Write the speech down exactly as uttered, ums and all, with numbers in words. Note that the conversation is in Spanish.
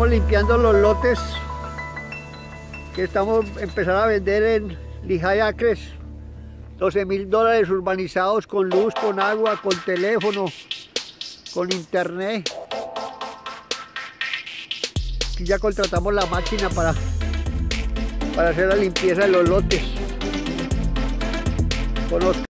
estamos limpiando los lotes que estamos empezar a vender en Lijay Acres. doce mil dólares urbanizados con luz, con agua, con teléfono, con internet. Aquí ya contratamos la máquina para, para hacer la limpieza de los lotes. Con los